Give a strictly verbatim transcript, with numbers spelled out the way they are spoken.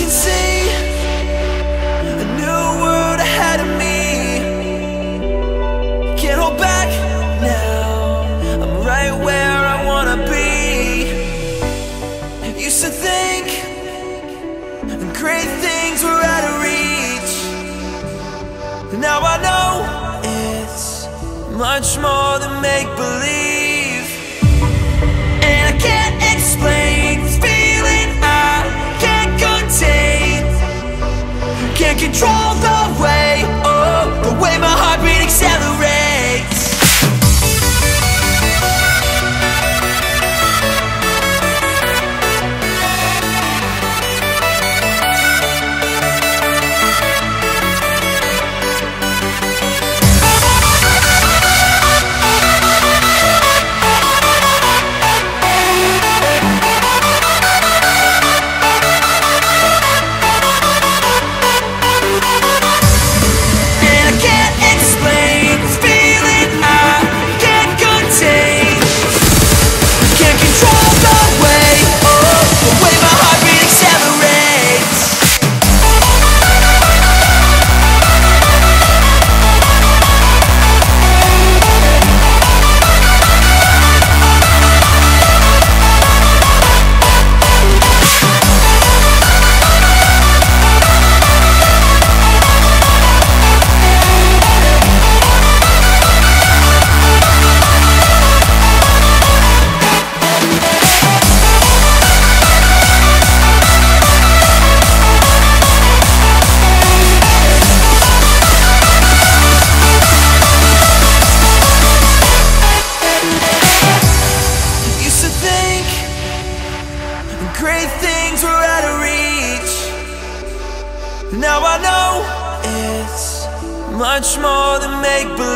can see a new world ahead of me. Can't hold back now, I'm right where I wanna be. Used to think great things were out of reach. Now I know it's much more than make-believe. And I can't explain this feeling I can't contain. Can't control the way, oh, the way my heartbeat accelerates. Great things were out of reach. Now I know it's much more than make-believe.